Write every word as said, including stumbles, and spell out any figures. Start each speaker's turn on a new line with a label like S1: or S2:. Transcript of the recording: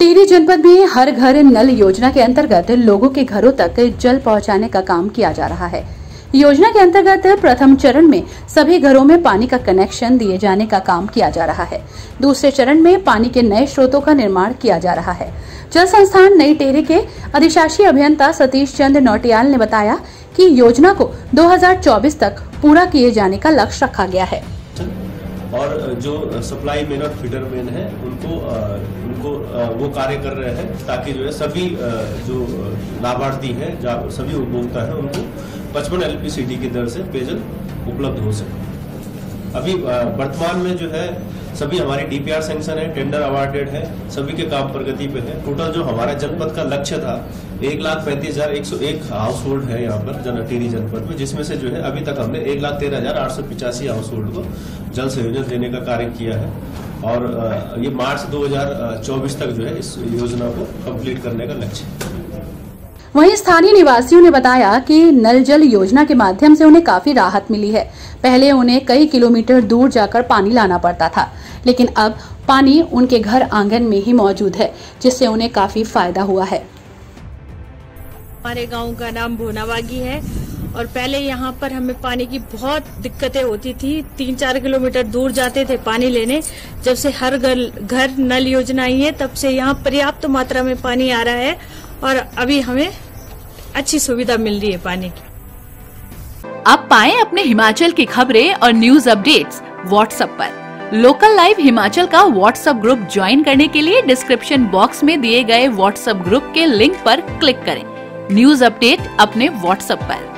S1: टिहरी जनपद में हर घर नल योजना के अंतर्गत लोगों के घरों तक जल पहुंचाने का काम किया जा रहा है। योजना के अंतर्गत प्रथम चरण में सभी घरों में पानी का कनेक्शन दिए जाने का काम किया जा रहा है। दूसरे चरण में पानी के नए स्रोतों का निर्माण किया जा रहा है। जल संस्थान नई टिहरी के अधिशासी अभियंता सतीश चंद्र नौटियाल ने बताया कि योजना को दो हज़ार चौबीस तक पूरा किए जाने का लक्ष्य रखा गया है।
S2: और जो सप्लाई मेन और फीडर मेन है उनको उनको वो कार्य कर रहे हैं ताकि जो है सभी जो लाभार्थी हैं, सभी उपभोक्ता हैं, उनको पचपन एलपीसीडी की दर से पेयजल उपलब्ध हो सके। अभी वर्तमान में जो है सभी हमारी डीपीआर सैंक्शन है, टेंडर अवार्डेड है, सभी के काम प्रगति पे है। टोटल जो हमारा जनपद का लक्ष्य था एक लाख पैंतीस हजार एक सौ एक हाउस होल्ड है यहाँ पर जन टिहरी जनपद में, जिसमें से जो है अभी तक हमने एक लाख तेरह हजार आठ सौ पिचासी हाउस होल्ड को जल संयोजन देने का कार्य किया है। और ये मार्च दो हजार चौबीस तक जो है इस योजना को कंप्लीट करने का लक्ष्य है।
S1: वहीं स्थानीय निवासियों ने बताया कि नल जल योजना के माध्यम से उन्हें काफी राहत मिली है। पहले उन्हें कई किलोमीटर दूर जाकर पानी लाना पड़ता था, लेकिन अब पानी उनके घर आंगन में ही मौजूद है, जिससे उन्हें काफी फायदा हुआ है।
S3: हमारे गांव का नाम भोनावागी है और पहले यहाँ पर हमें पानी की बहुत दिक्कतें होती थी। तीन चार किलोमीटर दूर जाते थे पानी लेने। जब से हर घर घर नल योजना आई है तब से यहाँ पर्याप्त मात्रा में पानी आ रहा है और अभी हमें अच्छी सुविधा मिल रही है पानी की।
S4: अब पाएं अपने हिमाचल की खबरें और न्यूज अपडेट्स व्हाट्सएप पर। लोकल लाइव हिमाचल का व्हाट्सएप ग्रुप ज्वाइन करने के लिए डिस्क्रिप्शन बॉक्स में दिए गए व्हाट्सएप ग्रुप के लिंक पर क्लिक करें। न्यूज अपडेट अपने व्हाट्सएप पर।